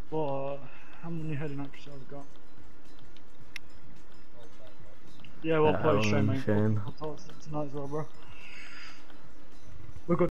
What? How many heading actresses have I got? Yeah, well, Helen probably Shane, and mate. Shane. I'll talk tonight as well, bro. We're good.